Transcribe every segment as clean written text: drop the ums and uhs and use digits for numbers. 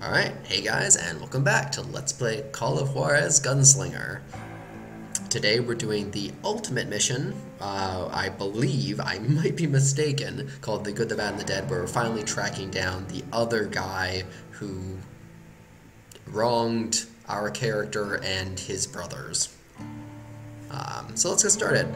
Alright, hey guys, and welcome back to Let's Play Call of Juarez Gunslinger. Today we're doing the ultimate mission, I believe, I might be mistaken, called The Good, the Bad, and the Dead, where we're finally tracking down the other guy who wronged our character and his brothers. So let's get started.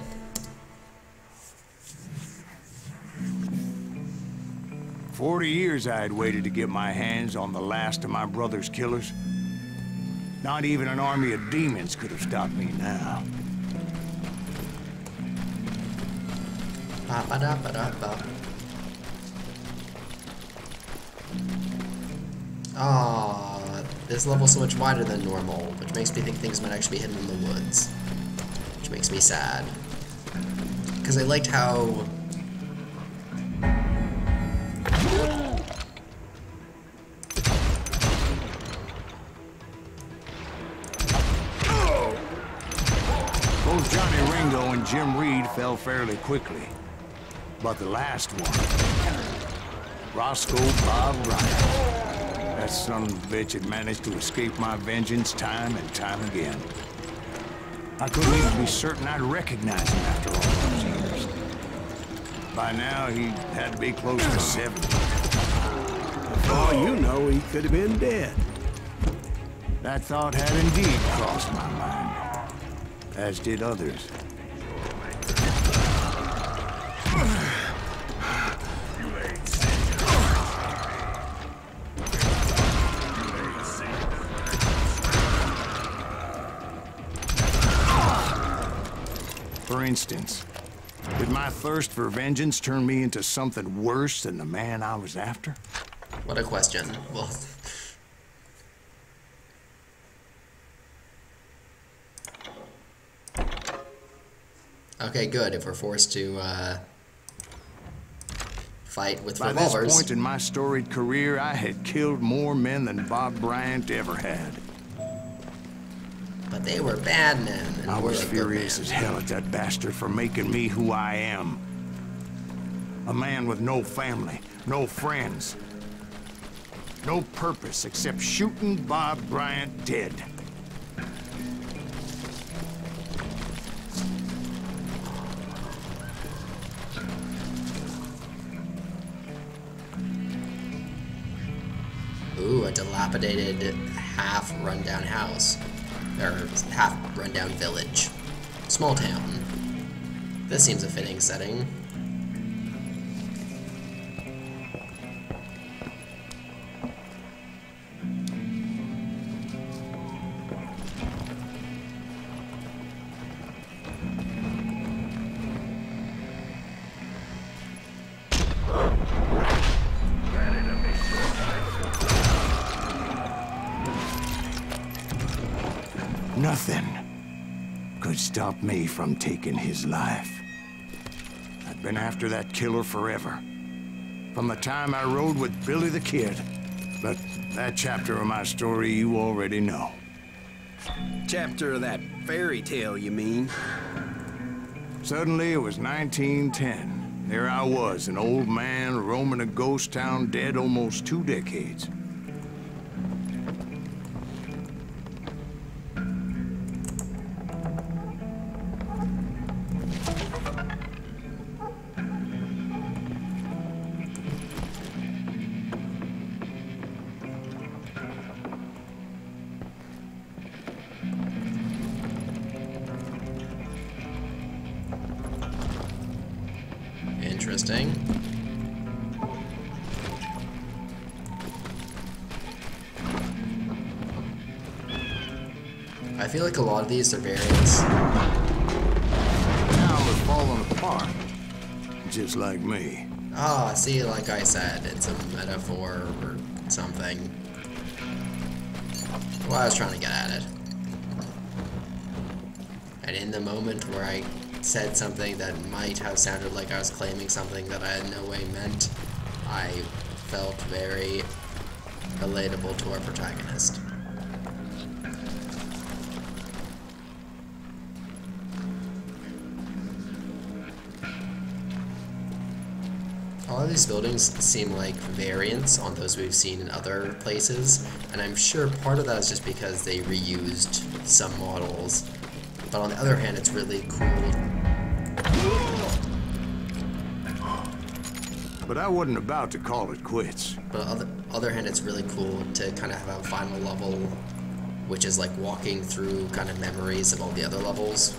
For 40 years I had waited to get my hands on the last of my brother's killers. Not even an army of demons could have stopped me now. Ah, this level's so much wider than normal, which makes me think things might actually be hidden in the woods. Which makes me sad. Because I liked how... Both Johnny Ringo and Jim Reed fell fairly quickly. But the last one, Roscoe Bob Bryant, that son of a bitch had managed to escape my vengeance time and time again. I couldn't even be certain I'd recognize him after all those years. By now, he had to be close to 70. For all you know, he could have been dead. That thought had indeed crossed my mind, as did others. For instance, did my thirst for vengeance turn me into something worse than the man I was after? What a question. Well... Okay, good, if we're forced to, fight with revolvers. By this point in my storied career, I had killed more men than Bob Bryant ever had. But they were bad men. And I was good furious men. as hell at that bastard for making me who I am. A man with no family, no friends, no purpose except shooting Bob Bryant dead. Ooh, a dilapidated, half-rundown house. Or half-rundown village. Small town. This seems a fitting setting. Nothing could stop me from taking his life. I'd been after that killer forever. From the time I rode with Billy the Kid. But that chapter of my story you already know. Chapter of that fairy tale, you mean? Suddenly it was 1910. There I was, an old man roaming a ghost town dead almost 2 decades. Interesting. I feel like a lot of these are variants. Town was falling apart, just like me. Ah, see, like I said, it's a metaphor or something. Well, I was trying to get at it. And in the moment where I said something that might have sounded like I was claiming something that I in no way meant, I felt very relatable to our protagonist. of these buildings seem like variants on those we've seen in other places, and I'm sure part of that is just because they reused some models. But on the other hand, it's really cool. But I wasn't about to call it quits. But on the other hand, it's really cool to kind of have a final level, which is like walking through kind of memories of all the other levels.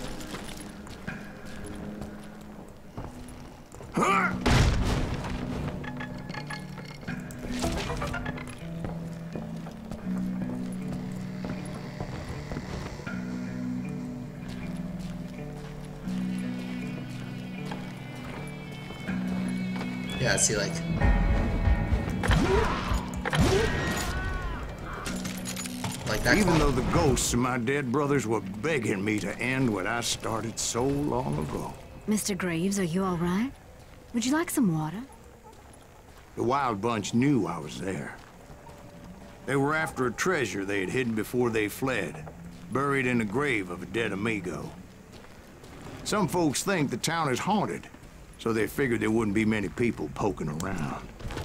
Yeah, see, like... that. Even though the ghosts of my dead brothers were begging me to end what I started so long ago. Mr. Graves, are you all right? Would you like some water? The Wild Bunch knew I was there. They were after a treasure they had hidden before they fled, buried in the grave of a dead amigo. Some folks think the town is haunted, so they figured there wouldn't be many people poking around.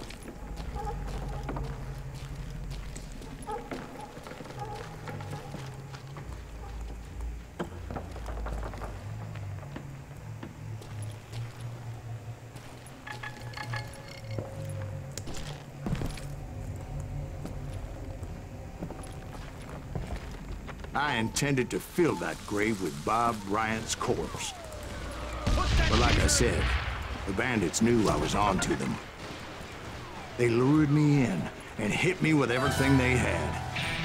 I intended to fill that grave with Bob Bryant's corpse. But like I said, the bandits knew I was onto them. They lured me in and hit me with everything they had.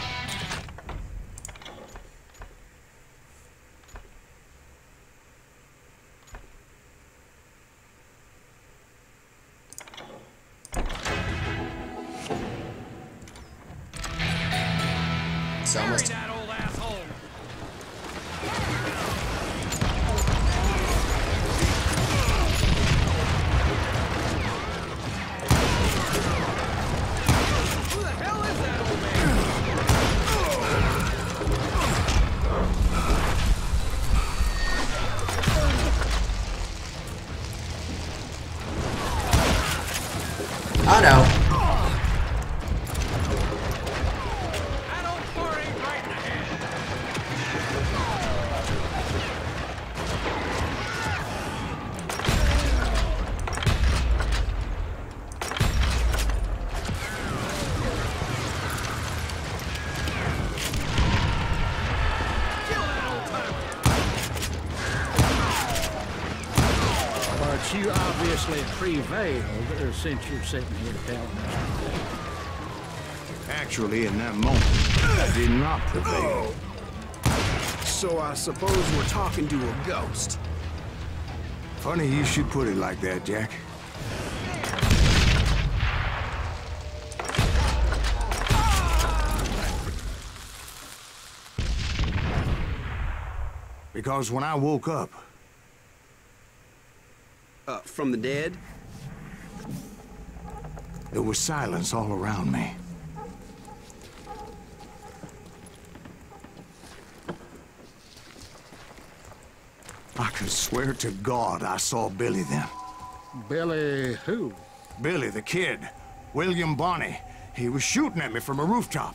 It's almost... that old asshole. Who the hell is that old man? Oh no. You obviously prevailed since you're sitting here telling us. Actually, in that moment, I did not prevail. So I suppose we're talking to a ghost. Funny you should put it like that, Jack. Because when I woke up, From the dead? there was silence all around me. I could swear to God I saw Billy then. Billy who? Billy, the kid. William Bonney. He was shooting at me from a rooftop.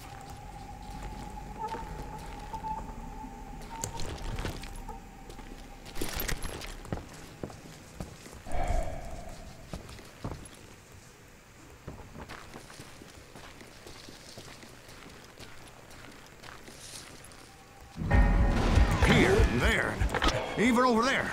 Here and there, and even over there.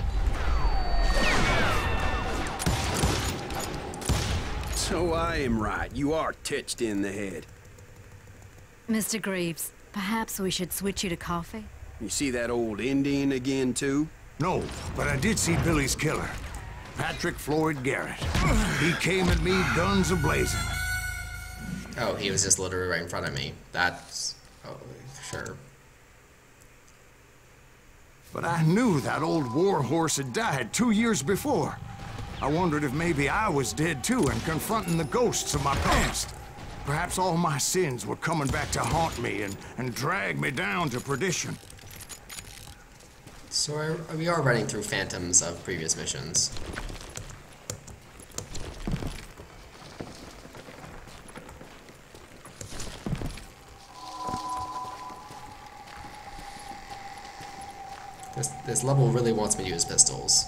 So I am right. You are titched in the head. Mr. Graves, perhaps we should switch you to coffee? You see that old Indian again, too? No, but I did see Billy's killer, Patrick Floyd Garrett. He came at me guns a-blazing. Oh, he was just literally right in front of me. That's... oh, sure. But I knew that old war horse had died 2 years before. I wondered if maybe I was dead too and confronting the ghosts of my past. Perhaps all my sins were coming back to haunt me and drag me down to perdition. So we are running through phantoms of previous missions. This level really wants me to use pistols.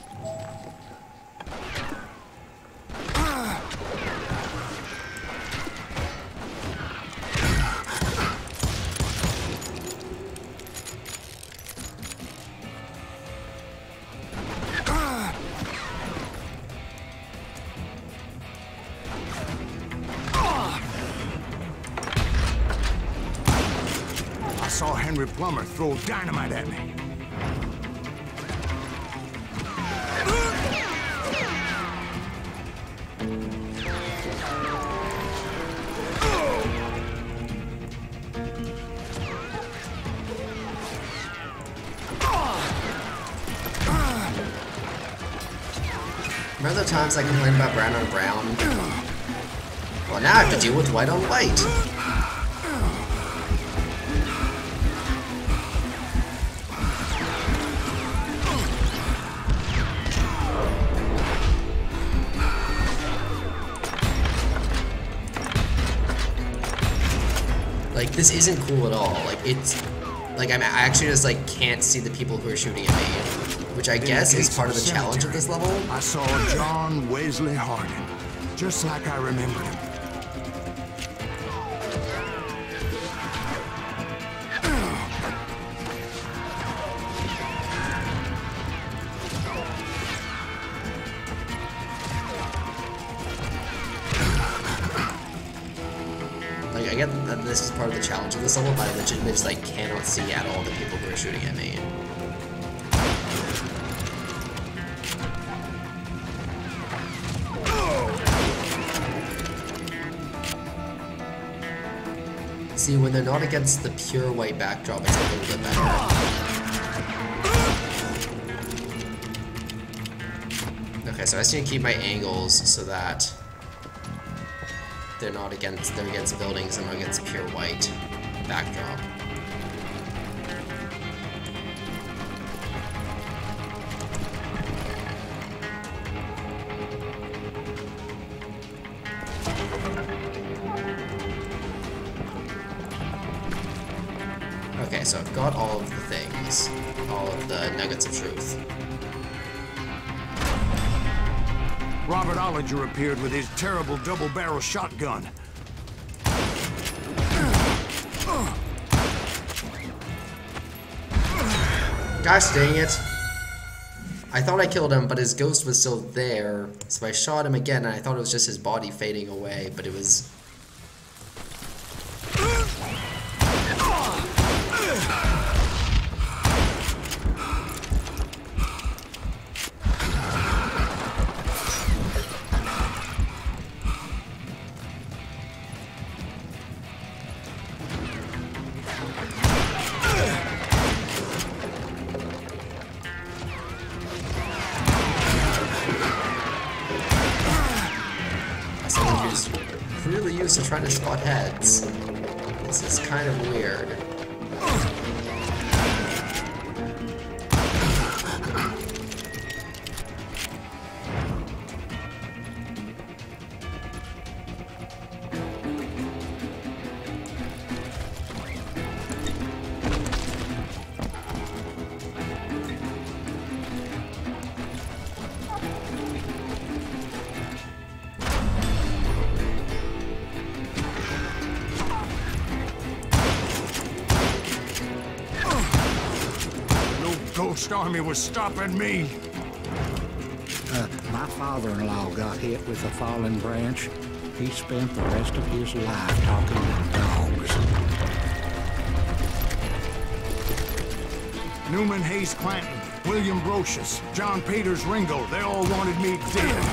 I saw Henry Plummer throw dynamite at me. Remember the times I complained about brown on brown? Well, now I have to deal with white on white. Like, this isn't cool at all. Like, it's... Like, I actually just, like, can't see the people who are shooting at me. Which I guess is part of the challenge of this level. I saw John Wesley Hardin, just like I remembered him. Like, I get that this is part of the challenge of this level, but I legitimately just, like, cannot see at all the people who are shooting at me. See, when they're not against the pure white backdrop, it's a little bit better. Okay, so I just need to keep my angles so that they're against buildings and not against pure white backdrop. Okay, so I've got all of the things, all of the nuggets of truth. Robert Ollinger appeared with his terrible double-barrel shotgun. Gosh dang it! I thought I killed him, but his ghost was still there, so I shot him again, and I thought it was just his body fading away, but it was... really used to trying to spot heads. This is kind of weird. Ghost Army was stopping me. My father-in-law got hit with a fallen branch. He spent the rest of his life talking to dogs. Newman Hayes Clanton, William Brocious, John Peters Ringo, they all wanted me dead.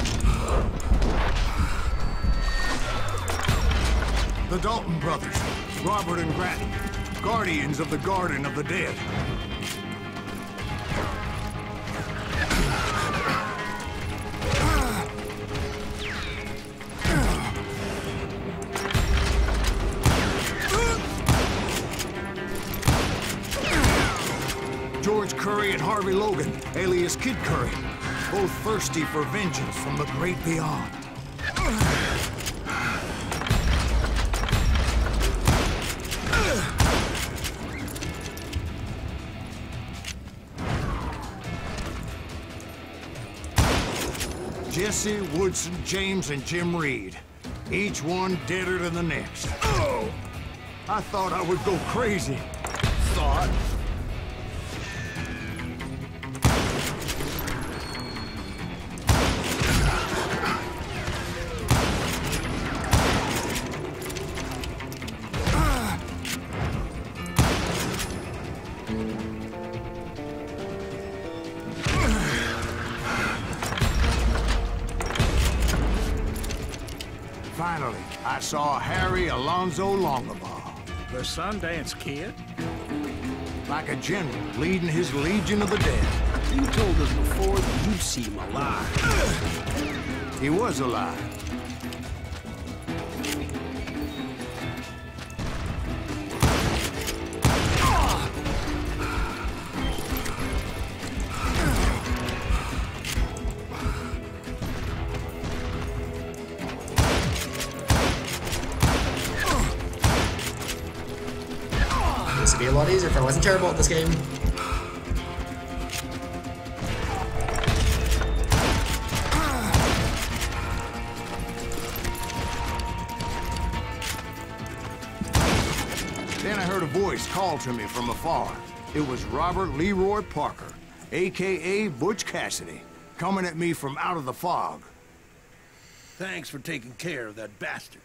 The Dalton brothers, Robert and Grattan, guardians of the Garden of the Dead. George Curry and Harvey Logan, alias Kid Curry, both thirsty for vengeance from the great beyond. Jesse, Woodson, James, and Jim Reed. Each one deader than the next. Oh! I thought I would go crazy. Thought? Finally, I saw Harry Alonzo Longabaugh. The Sundance Kid? Like a general leading his legion of the dead. You told us before that you seem alive. He was alive. This would be a lot easier if I wasn't terrible at this game. Then I heard a voice call to me from afar. It was Robert Leroy Parker, a.k.a. Butch Cassidy, coming at me from out of the fog. Thanks for taking care of that bastard.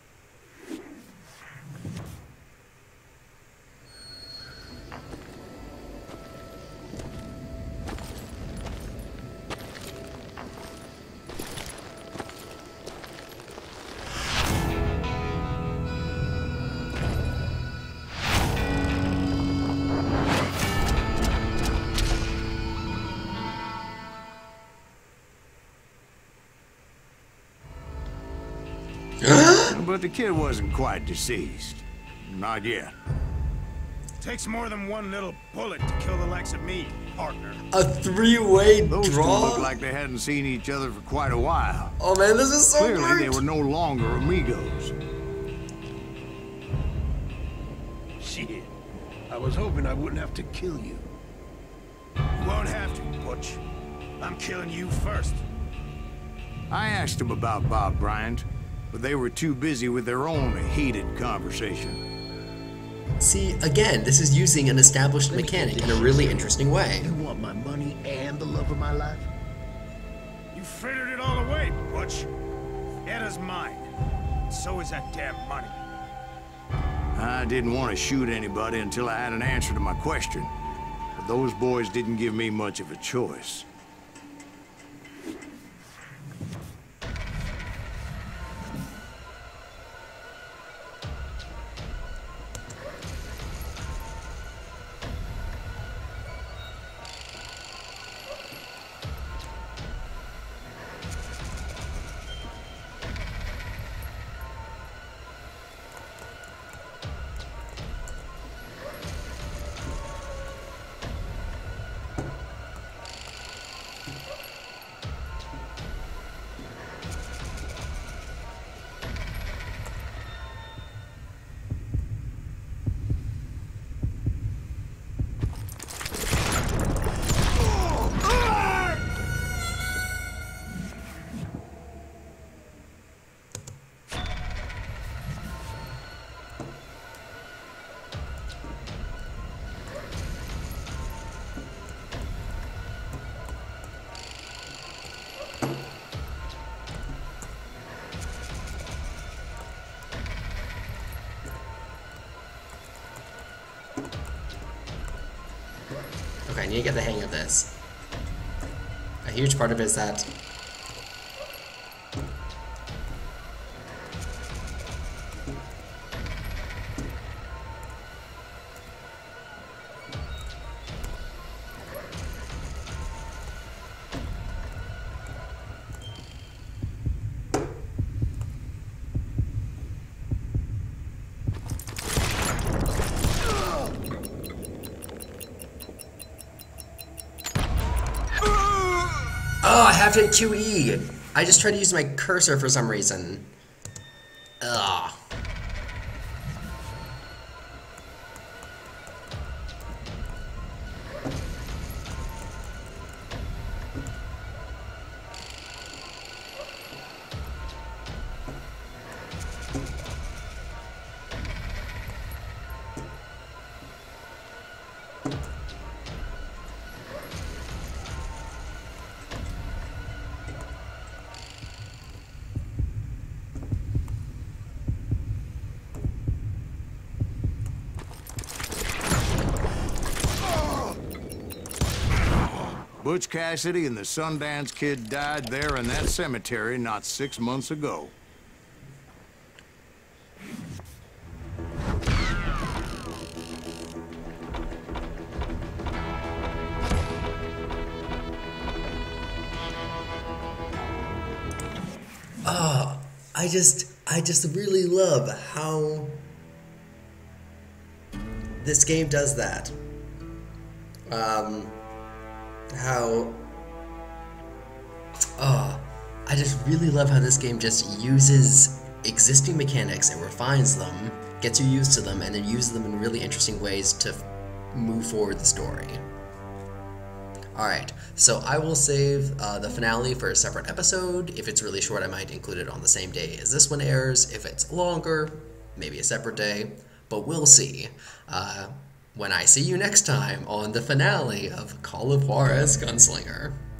But the kid wasn't quite deceased. Not yet. Takes more than one little bullet to kill the likes of me, partner. A three-way Those two draw? looked like they hadn't seen each other for quite a while. Oh man, this is so Clearly, great! they were no longer amigos. Shit. I was hoping I wouldn't have to kill you. You won't have to, Butch. I'm killing you first. I asked them about Bob Bryant, but they were too busy with their own heated conversation. See, again, this is using an established mechanic in a really interesting way. You want my money and the love of my life? You frittered it all away, Butch. Edda's mine. So is that damn money. I didn't want to shoot anybody until I had an answer to my question, but those boys didn't give me much of a choice. Okay, I need to get the hang of this. A huge part of it is that have to hit QE. I just tried to use my cursor for some reason. Ugh. Butch Cassidy and the Sundance Kid died there in that cemetery not 6 months ago. I just really love how this game does that. I just really love how this game just uses existing mechanics and refines them, gets you used to them, and then uses them in really interesting ways to move forward the story. Alright, so I will save the finale for a separate episode. If it's really short, I might include it on the same day as this one airs. If it's longer, maybe a separate day, but we'll see. When I see you next time on the finale of Call of Juarez Gunslinger.